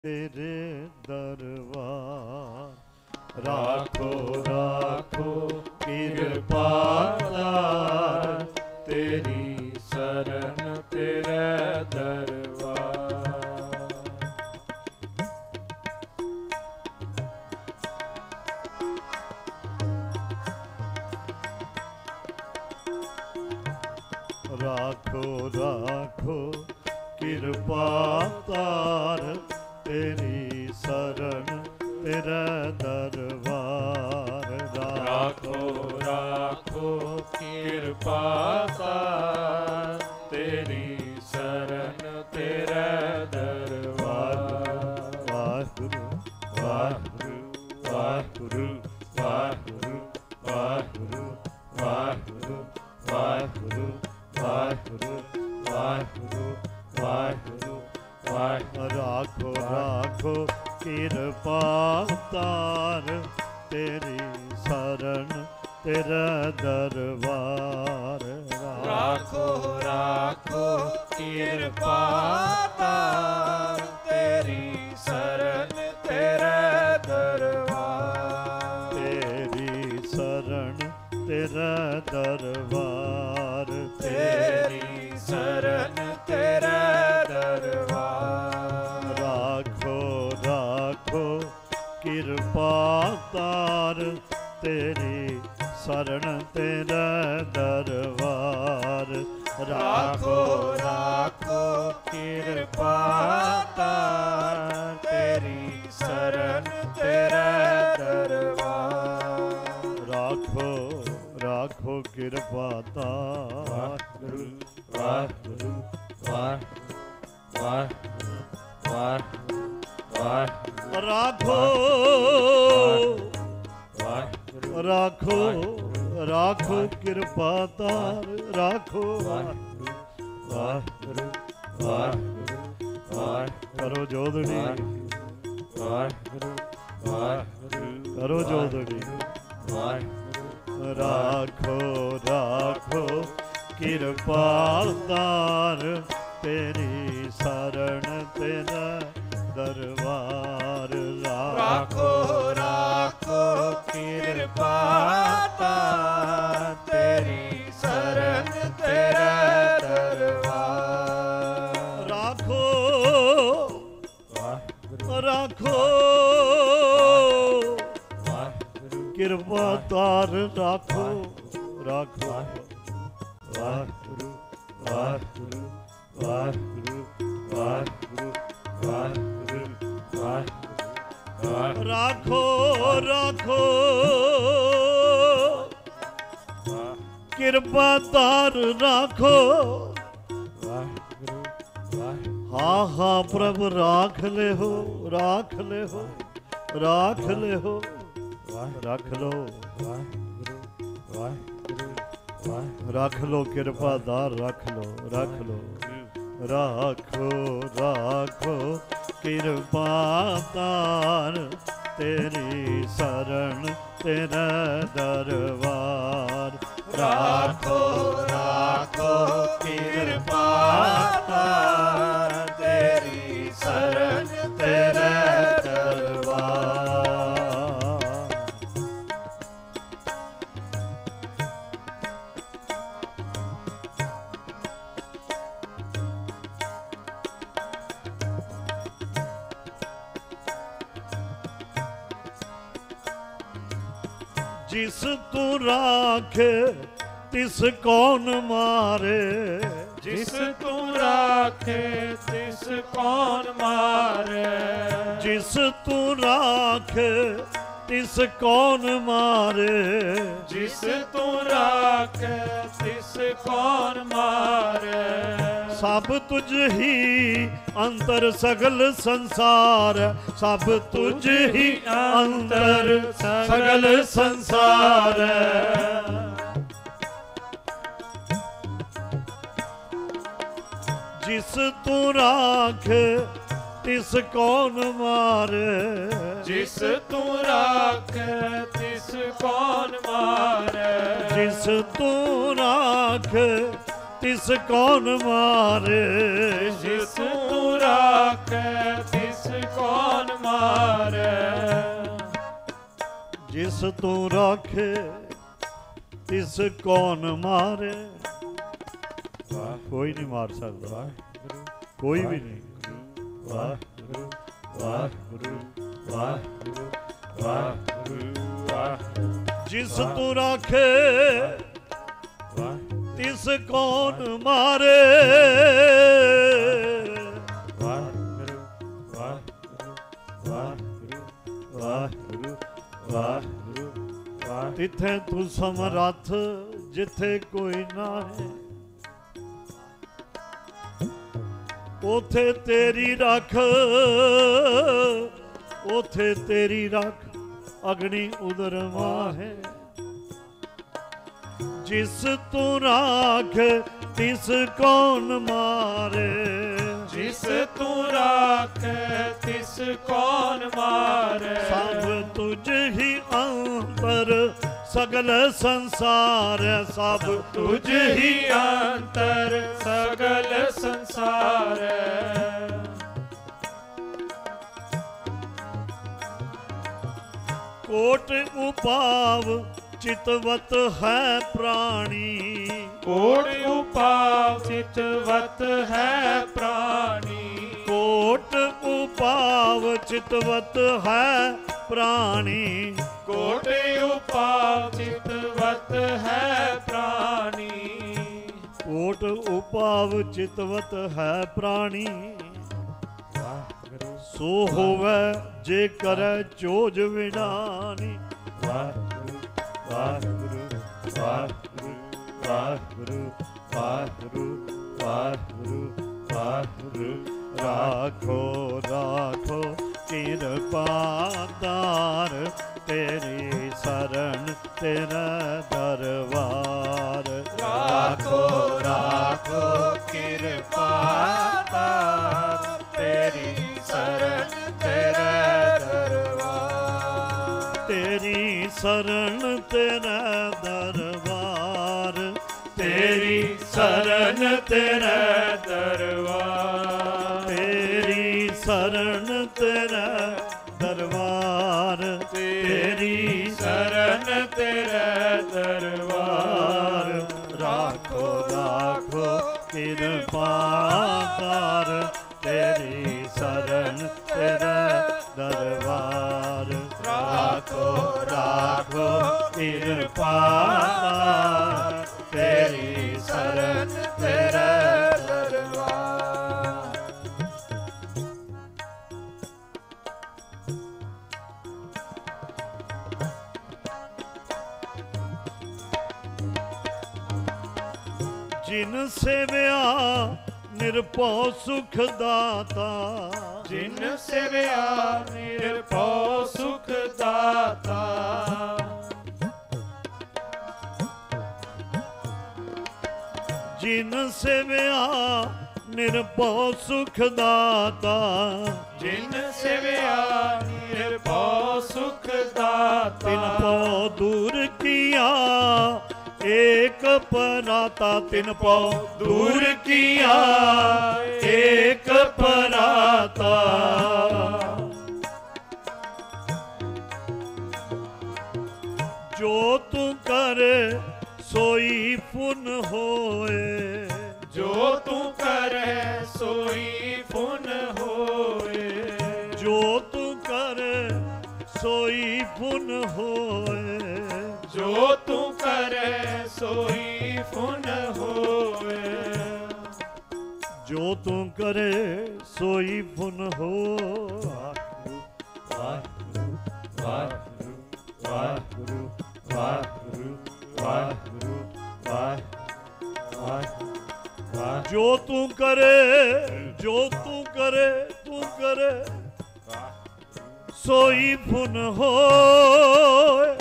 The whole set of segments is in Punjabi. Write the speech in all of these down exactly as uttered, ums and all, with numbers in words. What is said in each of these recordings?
तेरे दरबार राखो राखो कृपा तार, तेरी शरण तेरे दरबार। राखो राखो कृपा तार, तेरी शरण तेरा दरबार। राखो राखो कृपा तार, तेरी शरण तेरा दरबार। वाहिगुरु वाहिगुरु वाहिगुरु वाहिगुरु वाहिगुरु वाहिगुरु वाहिगुरु वाहिगुरु वाहिगुरु वाहिगुरु वाहिगुरु। राखो राखो कृपा तार, तेरी शरण तेरा दरबार। राखो राखो कृपा तार, तेरी शरण तेरा दरबार। तेरी शरण तेरा दरबार, तेरी शरण तेरा दरबार। राखो राखो कृपा तार, तेरी शरण तेरा दरबार। राखो राखो कृपा तार, तेरी शरण तेरा दरबार। राखो राखो कृपा तार। वाहिगुरु वाहिगुरु वाहिगुरु वाहिगुरु वाहिगुरु वाहिगुरु। राखो वाहिगुरु राखो राखो कृपा तार, राखो वाहिगुरु वाहिगुरु वाहिगुरु वाहिगुरु। करो जोदड़ी वाहिगुरु वाहिगुरु करो जोदड़ी। वाहिगुरु। राखो राखो कृपा तार, तेरी शरण तेरा दरबार। राखो राखो कृपा तार, तेरी शरण तेरा दरबार। राखो वाहिगुरु राखो वाहिगुरु कृपा तार, राखो राखो। वाहिगुरु वाहिगुरु वाहिगुरु वाहिगुरु वाहिगुरु वाहिगुरु। राखो राखो कृपा तार, राखो। वाहिगुरु वाहिगुरु। हाँ हाँ प्रभु राख ले हो, राख ले हो, राख ले हो, रख लो, वाहिगुरु वाहिगुरु वाहिगुरु। रख लो कृपा दार, रख लो रख लो। राखो राखो कृपा तार, तेरी शरण तेरा दरबार। राखो राखो कृपा तार, तेरी शरण तेरा दरबार। जिस तू राखे तिस कौन मारे, जिस तू राखे तिस कौन मारे। जिस तू राखे तिस कौन मारे। जिस तू राखे तिस कौन मारे। सब तुझ ही अंतर सगल संसार, सब तुझ ही अंतर सगल संसार। जिस तू राखे तिस कौन मारे। जिस तू राखे तिस कौन मारे। जिस तू राखे ਤਿਸ ਕੌਣ ਮਾਰੇ। ਜਿਸ ਤੂੰ ਰਾਖੈ ਤਿਸ ਕੌਣ ਮਾਰੈ। ਜਿਸ ਤੂੰ ਰਾਖੇ ਤਿਸ ਕੌਣ ਮਾਰੇ। ਕੋਈ ਨਹੀਂ ਮਾਰ ਸਕਦਾ, ਕੋਈ ਵੀ ਨਹੀਂ। ਵਾਹਿਗੁਰੂ ਵਾਹਿਗੁਰੂ ਵਾਹਿਗੁਰੂ ਵਾਹਿਗੁਰੂ ਵਾਹਿਗੁਰੂ। ਜਿਸ ਤੂੰ ਰਾਖੇ ਤਿਸ ਕੌਣ ਮਾਰੇ। ਵਾਹਿਗੁਰੂ ਵਾਹਿਗੁਰੂ ਵਾਹਿਗੁਰੂ ਵਾਹਿਗੁਰੂ ਵਾਹਿਗੁਰੂ ਵਾਹਿਗੁਰੂ। ਤਿੱਥੇ ਤੂੰ ਸਮਰੱਥ ਜਿੱਥੇ ਕੋਈ ਨਾ ਹੈ, ਉਥੇ ਤੇਰੀ ਰੱਖ, ਉਥੇ ਤੇਰੀ ਰੱਖ ਅਗਨੀ ਉਦਰ ਮਾਹੇ। ਜਿਸ ਤੂੰ ਰਾਖ ਤਿਸ ਕੌਣ ਮਾਰੇ। ਜਿਸ ਤੂੰ ਰਾਖੈ ਤਿਸ ਕੌਣ ਮਾਰੈ। ਸਭ ਤੁਝ ਹੀ ਅੰਤਰ ਸਗਲ ਸੰਸਾਰ, ਸਭ ਤੁਝ ਹੀ ਅੰਤਰ ਸਗਲ ਸੰਸਾਰ। ਕੋਟ ਉਪਾਵ ਚਿਤਵਤ ਹੈ ਪ੍ਰਾਣੀ। ਕੋਟ ਉਪਾਵ ਚਿਤਵਤ ਹੈ ਪ੍ਰਾਣੀ। ਕੋਟ ਉਪਾਵ ਚਿਤਵਤ ਹੈ ਪ੍ਰਾਣੀ। ਕੋਟ ਉਪਾਵ ਚਿਤਵਤ ਹੈ ਪ੍ਰਾਣੀ। ਕੋਟ ਉਪਾਵ ਚਿਤਵਤ ਹੈ ਪ੍ਰਾਣੀ। ਸੋ ਹੋਵੇ ਜੇ ਕਰੈ ਚੋਜ ਵਿਡਾਨੀ। ਵਾਹਿਗੁਰੂ ਵਾਹਿਗੁਰੂ ਵਾਹਿਗੁਰੂ ਵਾਹਿਗੁਰੂ ਵਾਹਿਗੁਰੂ ਵਾਹਿਗੁਰੂ ਵਾਹਿਗੁਰੂ। ਰਾਖੋ ਰਾਖੋ ਕਿਰਪਾ ਦਾਰ, ਤੇਰੀ ਸਰਣ ਤੇਰਾ ਦਰਬਾਰ। ਰਾਖੋ ਰਾਖੋ ਕਿਰਪਾ ਦਾਰ, ਤੇਰੀ ਸਰਣ ਤੇਰਾ ਦਰਬਾਰ। ਤੇਰੀ ਸਰਣ ਤੇਰਾ ਦਰਬਾਰ। ਤੇਰੀ ਸਰਣ ਤੇਰਾ ਦਰਬਾਰ। ਤੇਰੀ ਸਰਣ ਤੇਰਾ ਦਰਬਾਰ। ਤੇਰੀ ਸਰਣ ਤੇਰਾ ਦਰਬਾਰ। ਰਾਖੋ ਰਾਖੋ ਕਿਰਪਾ ਕਰ, ਤੇਰੀ ਸਰਣ ਤੇਰਾ ਦਰਬਾਰ। ਰਾਖੋ ਰਾਖੋ ਕਿਰਪਾ ਕਰ, ਤੇਰੀ ਸਰਣ ਤੇਰਾ ਦਰਬਾਰ। ਜਿਨ ਸੇਵਿਆ ਨਿਰਭਉ ਸੁਖ ਦਾਤਾ। ਜਿਨ ਸੇਵਿਆ ਨਿਰਭਉ ਸੁਖ ਦਾਤਾ। ਜਿਨ ਸੇਵਿਆ ਨਿਰਭਉ ਸੁਖ ਦਾਤਾ। ਜਿਨ ਸੇਵਿਆ ਨਿਰਭਉ ਸੁਖ ਦਾਤਾ। ਤਿਨ ਪਉ ਦੂਰ ਕੀਆ ਏਕ ਪਰਾਤਾ। ਤਿਨ ਪਉ ਦੂਰ ਕੀਆ ਏਕ ਪਰਾਤਾ। ਜੋ ਤੂੰ ਕਰੇ ਸੋਈ ਪੁਨ ਹੋਏ। ਜੋ ਤੂੰ ਕਰੈ ਸੋਈ ਪੁਨ ਹੋਏ। ਜੋ ਤੂੰ ਕਰੇ ਸੋਈ ਪੁਨ ਹੋਏ। ਜੋ ਤੂੰ ਕਰੈ ਸੋਈ ਪੁਨ ਹੋਏ। ਜੋ ਤੂੰ ਕਰੇ ਸੋਈ ਪੁਨ ਹੋਏ। ਵਾਹਿਗੁਰੂ ਵਾਹਿਗੁਰੂ ਵਾਹਿਗੁਰੂ ਵਾਹਿਗੁਰੂ ਵਾਹਿਗੁਰੂ ਵਾਹਿਗੁਰੂ ਵਾਹਿਗੁਰੂ। ਜੋ ਤੂੰ ਕਰੇ, ਜੋ ਤੂੰ ਕਰੇ, ਤੂੰ ਕਰੇ ਸੋਈ ਪੁਨ ਹੋਏ।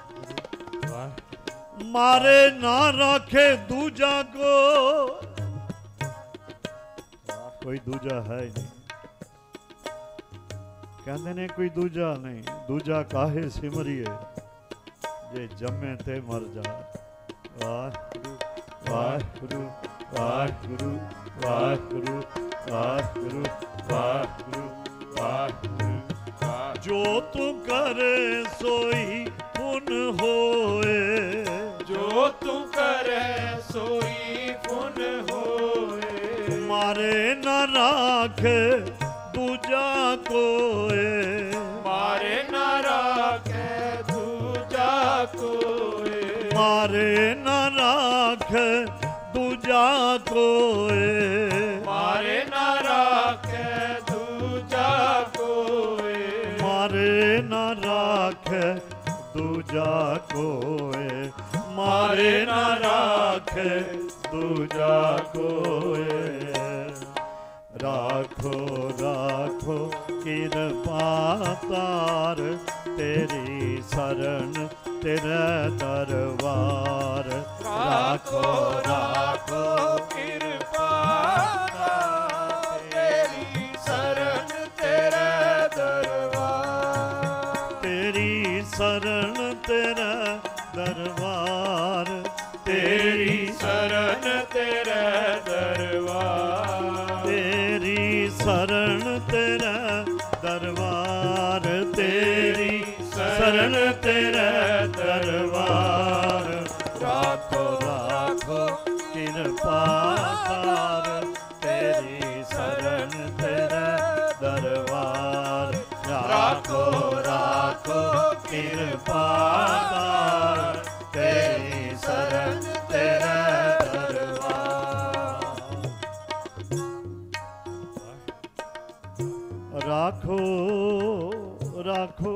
ਮਾਰੇ ਨਾ ਰਾਖੇ ਦੂਜਾ ਕੋ। ਕੋਈ ਦੂਜਾ ਹੈ ਹੀ ਨਹੀਂ। ਕਹਿੰਦੇ ਨੇ ਕੋਈ ਦੂਜਾ ਨਹੀਂ। ਦੂਜਾ ਕਾਹੇ ਸਿਮਰੀਏ ਜੇ ਜੰਮੇ ਤੇ ਮਰ ਜਾ। ਵਾਹਿਗੁਰੂ ਵਾਹਿਗੁਰੂ ਵਾਹਿਗੁਰੂ ਵਾਹਿਗੁਰੂ ਵਾਹਿਗੁਰੂ ਵਾਹਿਗੁਰੂ ਵਾਹਿਗੁਰੂ। ਜੋ ਤੂੰ ਕਰੇ ਸੋਈ ਪੁਨ ਹੋਏ, ਜੋ ਤੂੰ ਕਰੇ ਸੋਈ ਪੁਨ ਹੋਏ। ਮਾਰੇ ਨਾ ਰਾਖ ਦੂਜਾ ਕੋਏ, ਮਾਰੇ ਨਾ ਰਾਖੇ ਦੂਜਾ ਕੋਏ। ਮਾਰੇ ਨਾ ਰਾਖ ਦੂਜਾ ਕੋਏ, ਮਾਰੇ ਨਾ ਰਾਖੇ ਦੂਜਾ ਕੋਏ। ਮਾਰੇ ਨਾ ਰਾਖ ਦੂਜਾ ਕੋਏ, ਮਾਰੇ ਨਾ ਰਾਖ ਦੂਜਾ ਕੋਏ। ਰਾਖੋ ਰਾਖੋ ਕਿਰਪਾ ਤਾਰ, ਤੇਰੀ ਸਰਣ ਤੇਰਾ ਦਰਬਾਰ। ਰਾਖੋ ਰਾਖੋ ਕਿਰਪਾ ਤਾਰ, ਤੇਰੀ ਸਰਣ ਤੇਰਾ ਦਰਬਾਰ। ਤੇਰੀ ਸਰਣ ਤੇਰਾ ਦਰਬਾਰ, ਤੇਰੀ ਸਰਣ ਤੇਰਾ ਦਰਬਾਰ। ਤੇਰੀ ਸਰਣ ਤੇਰਾ ਦਰਬਾਰ, ਤੇਰੀ ਸਰਣ ਤੇਰਾ ਦਰਬਾਰ। ਰਾਖੋ ਰਾਖੋ ਕਿਰਪਾ ਤਾਰ, ਤੇਰੀ ਸਰਣ ਤੇਰਾ ਦਰਬਾਰ। ਰਾਖੋ ਰਾਖੋ ਕਿਰਪਾ ਤਾਰ, ਤੇਰੀ ਸਰਣ ਤੇਰਾ ਦਰਬਾਰ। ਰਾਖੋ ਰਾਖੋ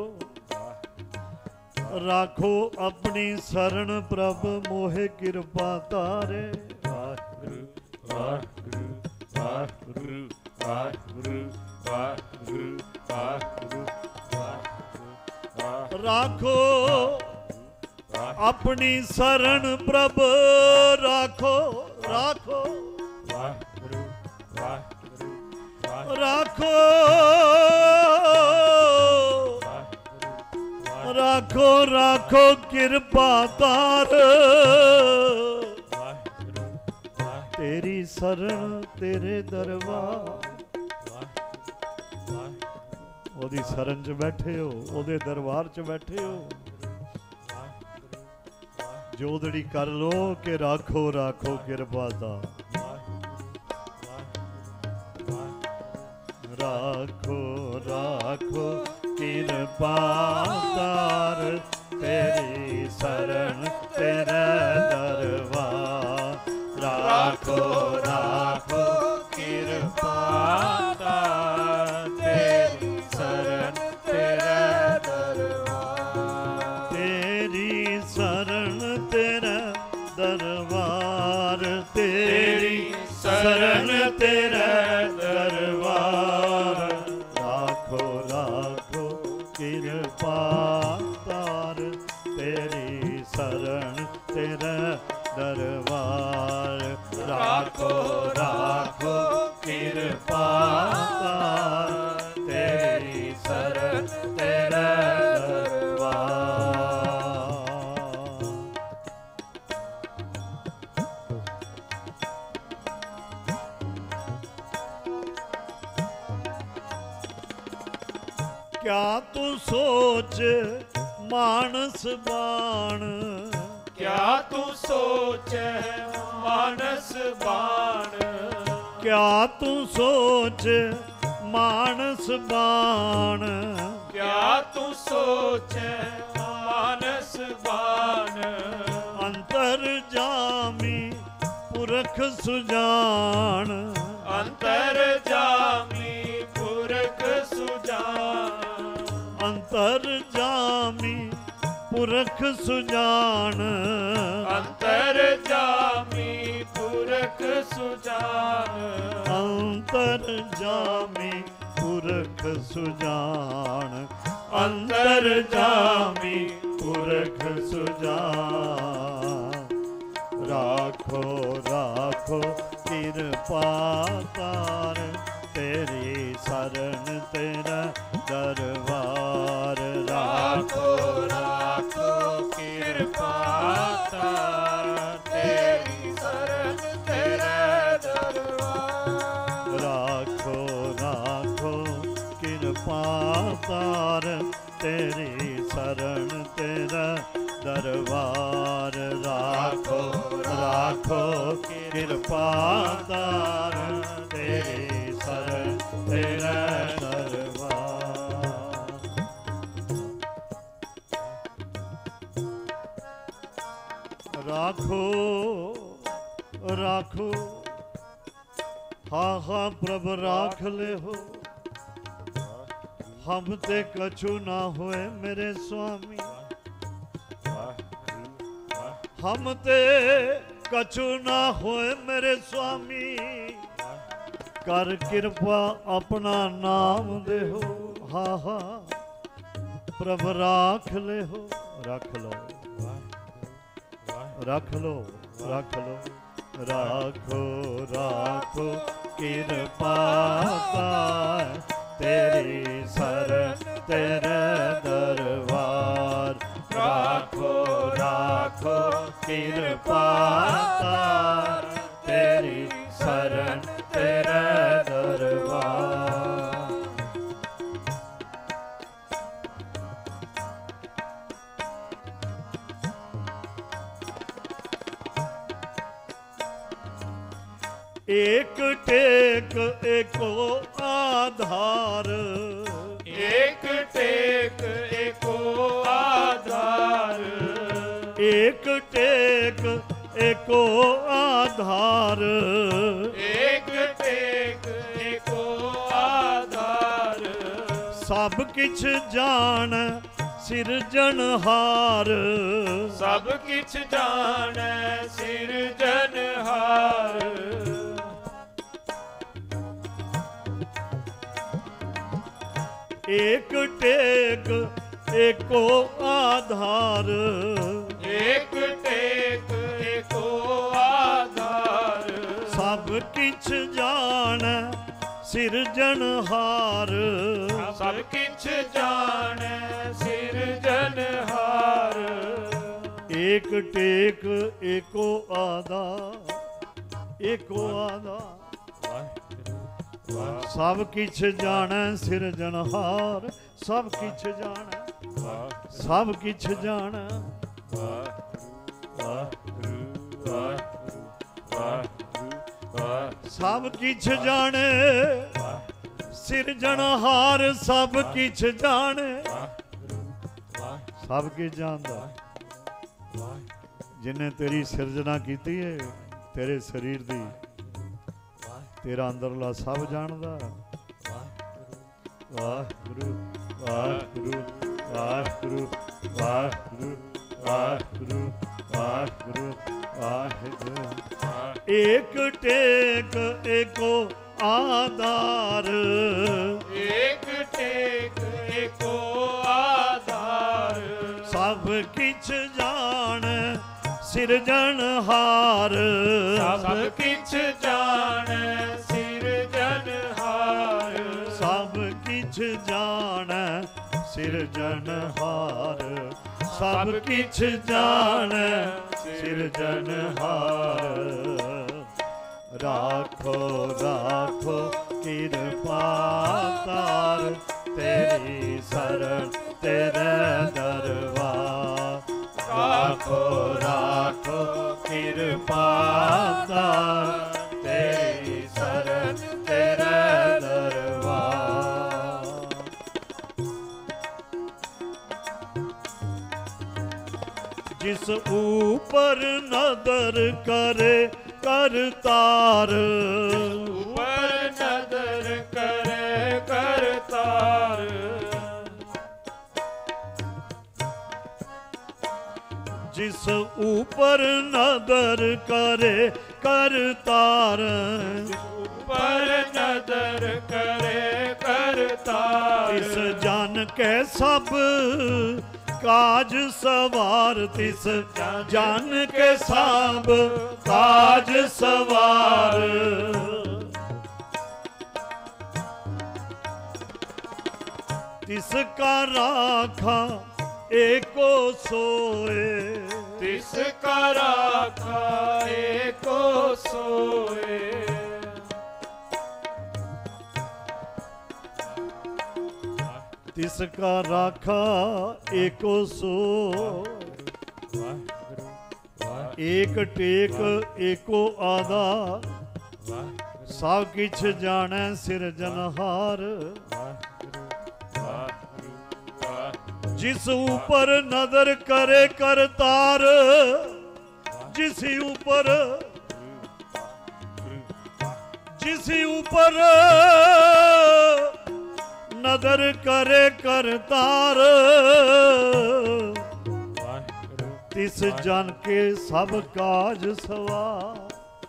ਰਾਖੋ ਆਪਣੀ ਸਰਣ ਪ੍ਰਭ ਮੋਹਿ ਕਿਰਪਾ ਤਾਰੇ। ਵਾਹਿਗੁਰੂ ਵਾਹਿਗੁਰੂ ਵਾਹਿਗੁਰੂ ਵਾਹਿਗੁਰੂ ਵਾਹਿਗੁਰੂ ਵਾਹਿਗੁਰੂ ਵਾਹਿਗੁਰੂ। ਰਾਖੋ ਆਪਣੀ ਸਰਣ ਪ੍ਰਭ, ਰਾਖੋ ਰਾਖੋ ਵਾਹਿਗੁਰੂ ਵਾਹਿਗੁਰੂ ਰਾਖੋ ਰਾਖੋ ਰਾਖੋ ਕਿਰਪਾ ਤਾਰ, ਤੇਰੀ ਸਰਣ ਤੇਰੇ ਦਰਬਾਰ। ਉਹਦੀ ਸਰਣ 'ਚ ਬੈਠੇ ਹੋ, ਉਹਦੇ ਦਰਬਾਰ 'ਚ ਬੈਠੇ ਹੋ। ਜੋਦੜੀ ਕਰ ਲੋ ਕਿ ਰਾਖੋ ਰਾਖੋ ਕਿਰਪਾ ਤਾਰ। ਰਾਖੋ ਰਾਖੋ ਕਿਰਪਾ ਤਾਰ, ਤੇਰੀ ਸਰਣ ਤੇਰਾ ਦਰਬਾਰ। ਰਾਖੋ ਰਾਖੋ ਕਿਰਪਾ ਤਾਰ, ਤੇਰੀ ਸਰਣ ਤੇਰਾ ਦਰਬਾਰ। ਤੇਰੀ ਸਰਣ ਤੇਰਾ ਦਰਬਾਰ, ਤੇਰੀ ਸਰਣ ਤੇਰਾ ਦਰਬਾਰ। ਰਾਖੋ ਰਾਖੋ ਕਿਰਪਾ ਤਾਰ, ਤੇਰੀ ਸਰਣ ਤੇਰਾ ਦਰਬਾਰ। ਰਾਖੋ ਰਾਖੋ ਕਿਰਪਾ ਤਾਰ, ਤੇਰੀ ਸਰਣ ਤੇਰਾ ਦਰਬਾਰ। ਕਿਆ ਤੂੰ ਸੋਚ ਮਾਨਸ ਬਾਣ, ਕਿਆ ਤੂੰ ਸੋਚੈ ਮਾਨਸ ਬਾਣ। ਕਿਆ ਤੂੰ ਸੋਚ ਮਾਨਸ ਬਾਣ। ਕਿਆ ਤੂੰ ਸੋਚੈ ਮਾਨਸ ਬਾਣ। ਅੰਤਰ ਜਾਮੀ ਪੁਰਖ ਸੁਜਾਨ, ਅੰਤਰ ਜਾਮੀ ਪੁਰਖ ਸੁਜਾਨ। ਅੰਤਰ ਜਾਮੀ ਪੁਰਖ ਸੁਜਾਨ। ਅੰਤਰ ਜਾਮੀ ਪੁਰਖ ਸੁਜਾਨ। ਅੰਤਰ ਜਾਮੀ ਪੁਰਖ ਸੁਜਾਨ। ਅੰਤਰ ਜਾਮੀ ਪੁਰਖ ਸੁਜਾਨ। ਰਾਖੋ ਰਾਖੋ ਕਿਰਪਾ ਤਾਰ, ਤੇਰੀ ਸਰਣ ਤੇਰਾ ਦਰਬਾਰ। ਰਾਖੋ ਰਾਖੋ ਕਿਰਪਾ ਤਾਰ, ਤੇਰੀ ਸਰਣ ਤੇਰਾ ਤਾਰਨ ਤੇਰੀ ਸਰਣ ਤੇਰਾ ਦਰਬਾਰ ਰਾਖੋ ਰਾਖੋ ਕਿਰਪਾ ਤਾਰਨ ਤੇਰੀ ਸਰਣ ਤੇਰਾ ਦਰਬਾਰ। ਰਾਖੋ ਰਾਖੋ हाँ हाँ प्रभु राख ले हो, हम ते कछु ना होए मेरे स्वामी, हम ते कछु ना होए मेरे स्वामी, कर कृपा अपना नाम दे हो। हाँ हाँ प्रभु राख ले हो, रख लो रख लो रख लो राखो राखो कृपा तेरी शरण तेरे दरबार। राखो राखो कृपा तेरी शरण तेरे दरबार। एक टेक एको आधार, एक टेक एको आधार, एक टेक एको आधार, एक टेक एको आधार। सब किछ जान सिरजनहार, सब किछ जान सिरजनहार। एक टेक एको आधार, एक टेक एको आधार। सब किछ जान सिरजनहार, सब किछ जान सिरजनहार। एक टेक एको आधार, एको आधार। सब किछ जाने सिरजनहार, सब किछ जाने सब किछ जाने। सब किछ जाने सिरजनहार, सब किछ जाने सब किछ जानदा। जिन्हें तेरी सिरजना कीती है तेरे शरीर दी, तेरा अंदरला सब जानदा। वाहिगुरु वाहिगुरु वाहिगुरु वाहिगुरु वाहिगुरु वाहिगुरु वाहिगुरु। एक टेक एको आधार, एक टेक एको आधार। सब किछ जान सिरजनहार, सब किछ जान सिरजनहार। सब किछ जान सिरजनहार, सब किछ जान सिरजनहार। राखो राखो कृपा तार तेरी शरण तेरे दरबार। राखो राखो कृपा तार तेरी शरण तेरे दरबार। जिस ऊपर नदर करे करतार, ऊपर नदर करे करतार। जिस ऊपर नदर करे करतार, ऊपर नदर करे करतार। इस जान के सब काज सवार, तिस जान के सब काज सवार। तिसका राखा एको सोए, तिसका राखा एको सोए। ਤਿਸ ਕਾ ਰਾਖਾ ਏਕੋ ਸੋ ਵਾਹਿਗੁਰੂ ਵਾਹਿਗੁਰੂ ਏਕ ਟੇਕ ਏਕੋ ਆਧਾਰ ਵਾਹਿਗੁਰੂ ਸਭ ਕਿਛ ਜਾਣੈ ਸਿਰਜਨਹਾਰ ਵਾਹਿਗੁਰੂ ਵਾਹਿਗੁਰੂ ਵਾਹਿਗੁਰੂ ਜਿਸ ਉਪਰ ਨਦਰ ਕਰੇ ਕਰਤਾਰ ਜਿਸ ਉਪਰ जिस ऊपर नदर करे करतार ਵਾਹਿਗੁਰੂ तिस जन के सब काज सवार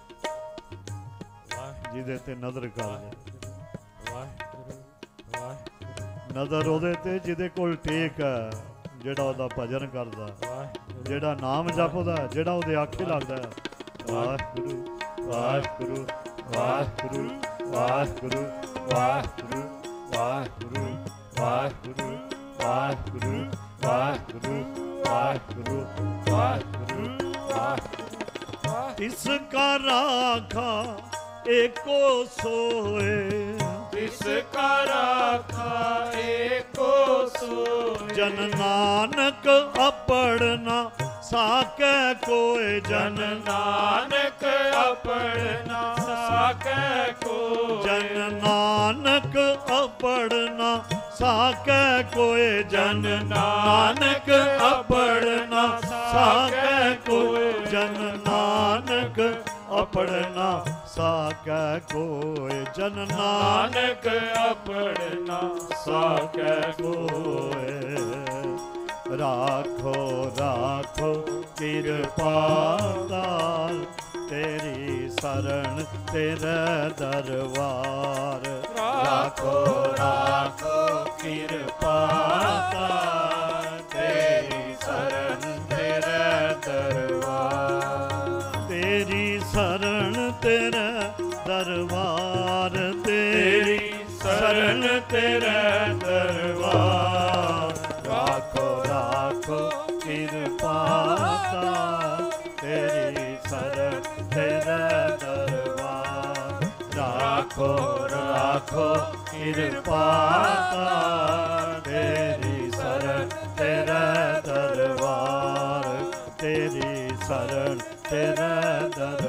ਜਿਹਦੇ ਤੇ ਨਜ਼ਰ ਕਰ ਲੈ ਵਾਹਿਗੁਰੂ ਵਾਹਿਗੁਰੂ ਨਜ਼ਰ ਉਹਦੇ ਤੇ ਜਿਹਦੇ ਕੋਲ ਟੇਕ ਹੈ ਜਿਹੜਾ ਉਹਦਾ ਭਜਨ ਕਰਦਾ ਵਾਹਿਗੁਰੂ ਜਿਹੜਾ ਨਾਮ ਜਪਦਾ ਜਿਹੜਾ ਉਹਦੇ ਆਖੇ ਲੱਗਦਾ ਹੈ ਵਾਹਿਗੁਰੂ ਵਾਹਿਗੁਰੂ ਵਾਹਿਗੁਰੂ ਵਾਹਿਗੁਰੂ ਵਾਹਿਗੁਰੂ ਵਾਹਿਗੁਰੂ ਵਾਹਿਗੁਰੂ ਵਾਹਿਗੁਰੂ ਵਾਹਿਗੁਰੂ ਵਾਹਿਗੁਰੂ ਵਾਹਿਗੁਰੂ ਵਾਹਿਗੁਰੂ ਤਿਸ ਕਾ ਰਾਖਾ ਏਕੋ ਸੋਏ ਤਿਸ ਕਾ ਰਾਖਾ ਏਕੋ ਸੋਏ ਜਨ ਨਾਨਕ ਆਪੜਨਾ ਸਾਕੈ ਕੋਇ ਜਨ ਜਨ ਨਾਨਕ ਆਪਣਾ ਸਾਕੈ ਕੋਇ ਜਨ ਨਾਨਕ ਆਪੜਨਾ ਸਾਕੈ ਕੋਇ ਜਨ ਨਾਨਕ ਆਪੜਨਾ ਸਾਕੈ ਕੋਇ ਜਨ ਨਾਨਕ ਆਪੜਨਾ ਸਾਕੈ ਕੋਇ ਜਨ ਨਾਨਕ ਨਾਨਕ ਆਪਣਾ ਸਾਕੈ ਕੋਇ ਰਾਖੋ ਰਾਖੋ ਕਿਰਪਾ ਤਾਲ ਤੇਰੀ ਸਰਣ ਤੇਰਾ ਦਰਬਾਰ ਰਾਖੋ ਰਾਖੋ ਕਿਰਪਾ ਤਾਲ ਤੇਰੀ ਸਰਣ ਤੇਰਾ ਦਰਬਾਰ ਤੇਰੀ ਸਰਣ ਤੇਰਾ ਦਰਬਾਰ ਤੇਰੀ ਸਰਣ ਤੇਰਾ ਦਰਬਾਰ ਰਾਖੋ ਰਾਖੋ ਕਿਰਪਾ ਤਾਲ ਤੇਰੀ ਸਰਣ ਤੇਰਾ ਦਰਬਾਰ ਰਾਖੋ ਰਾਖੋ ਕਿਰਪਾ ਤਾਲ ਤੇਰੀ ਸਰਣ ਤੇਰਾ ਦਰਬਾਰ ਤੇਰੀ ਸਰਣ ਤੇਰਾ ਦਰਬਾਰ